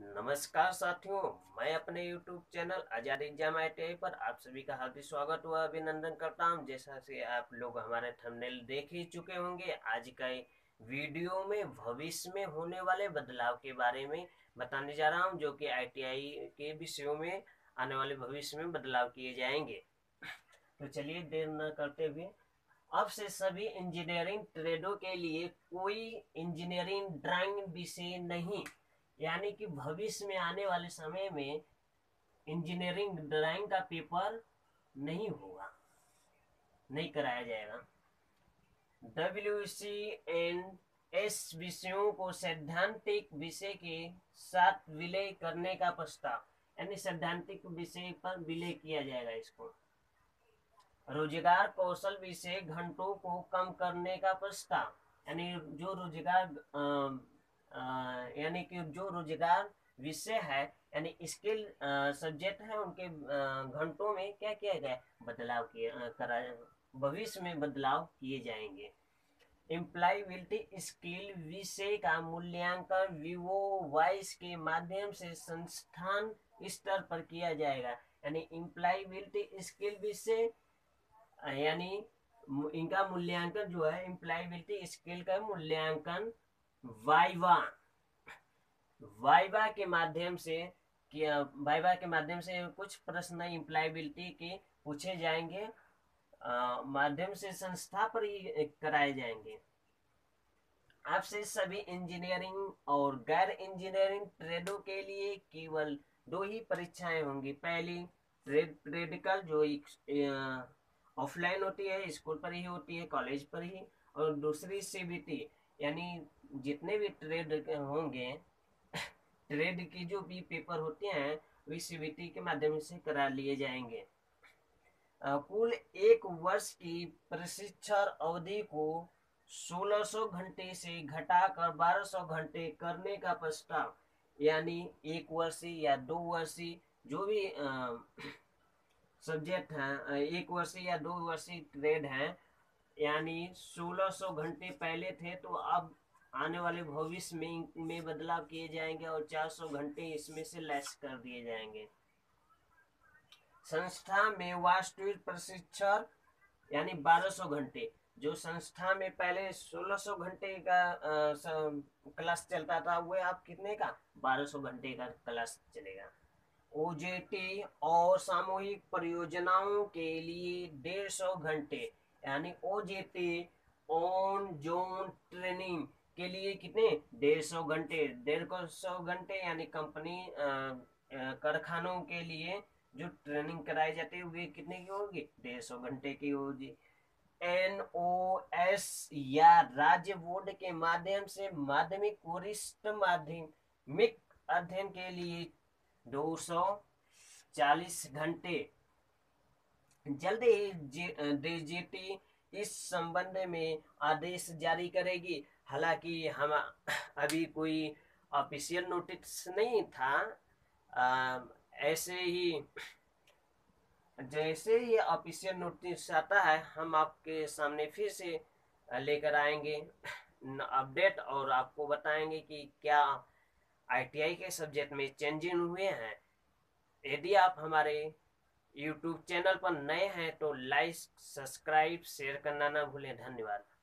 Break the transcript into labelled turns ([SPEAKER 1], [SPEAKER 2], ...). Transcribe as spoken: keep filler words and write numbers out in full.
[SPEAKER 1] नमस्कार साथियों, मैं अपने YouTube channel Azad exam I T I पर आप सभी का हार्दिक स्वागत व अभिनंदन करता हूं। जैसा कि आप लोग हमारे थंबनेल देख ही चुके होंगे, आज का वीडियो में भविष्य में होने वाले बदलाव के बारे में बताने जा रहा हूं, जो कि आई टी आई के विषयों में आने वाले भविष्य में बदलाव किए जाएंगे। तो चलिए देर न करते हुए, अब से सभी इंजीनियरिंग ट्रेडों के लिए कोई इंजीनियरिंग ड्राइंग विषय नहीं, यानी कि भविष्य में आने वाले समय में इंजीनियरिंग ड्राइंग का पेपर नहीं होगा, नहीं कराया जाएगा। डब्ल्यू सी एंड एस विषयों को सैद्धांतिक विषय के साथ विलय करने का प्रस्ताव, यानी सैद्धांतिक विषय पर विलय किया जाएगा। इसको रोजगार कौशल विषय घंटों को कम करने का प्रस्ताव, यानी जो रोजगार यानी कि जो रोजगार विषय है यानी स्किल सब्जेक्ट है, उनके घंटों में क्या किया गया, बदलाव किए करा भविष्य में बदलाव किए जाएंगे। एम्प्लॉयबिलिटी स्किल विषय का मूल्यांकन विवो वाइस के माध्यम से संस्थान स्तर पर किया जाएगा, यानी एम्प्लॉयबिलिटी स्किल विषय यानी इनका मूल्यांकन जो है, एम्प्लॉयबिलिटी स्किल का मूल्यांकन वाइवा वाइवा के माध्यम से किया वाइवा के माध्यम से कुछ प्रश्न एम्प्लॉयबिलिटी के पूछे जाएंगे, माध्यम से संस्था पर ही कराए जाएंगे। आपसे सभी इंजीनियरिंग और गैर इंजीनियरिंग ट्रेडों के लिए केवल दो ही परीक्षाएं होंगी। पहली प्रेडिकल जो ऑफलाइन होती है, स्कूल पर ही होती है, कॉलेज पर ही, और दूसरी सी बी टी, यानी जितने भी ट्रेड होंगे, ट्रेड की जो भी पेपर होते हैं वे सी बी टी के माध्यम से करा लिए जाएंगे। कुल एक वर्ष की प्रशिक्षण अवधि को सोलह सौ घंटे से घटाकर बारह सौ घंटे करने का प्रस्ताव, यानी एक वर्षीय या दो वर्षीय जो भी सब्जेक्ट हैं, एक वर्षीय या दो वर्षीय ट्रेड हैं, यानी सोलह सौ घंटे पहले थे, तो अब आने वाले भविष्य में में बदलाव किए जाएंगे और चार सौ घंटे इसमें से लेस कर दिए जाएंगे। संस्था में वास्तविक प्रशिक्षण यानी बारह सौ घंटे, जो संस्था में पहले सोलह सौ घंटे का क्लास चलता था, वो अब कितने का, बारह सौ घंटे का क्लास चलेगा। ओ जे टी और सामूहिक परियोजनाओं के लिए डेढ़ सौ घंटे, यानी O J T on job training के लिए कितने, डेढ़ सौ घंटे डेढ़ सौ घंटे यानी कंपनी कारखानों के लिए जो ट्रेनिंग कराई जाती है वे कितने की होगी, डेढ़ सौ घंटे की होगी। एन ओ एस या राज्य बोर्ड के माध्यम से माध्यमिक वरिष्ठ माध्यमिक अध्ययन के लिए दो सौ चालीस घंटे। जल्द ही डी जी टी इस संबंध में आदेश जारी करेगी। हालांकि हम अभी कोई ऑफिशियल नोटिस नहीं था, आ, ऐसे ही जैसे ही ऑफिशियल नोटिस आता है हम आपके सामने फिर से लेकर आएंगे अपडेट, और आपको बताएंगे कि क्या आई टी आई के सब्जेक्ट में चेंजिंग हुए हैं। यदि आप हमारे यूट्यूब चैनल पर नए हैं तो लाइक, सब्सक्राइब, शेयर करना ना भूलें। धन्यवाद।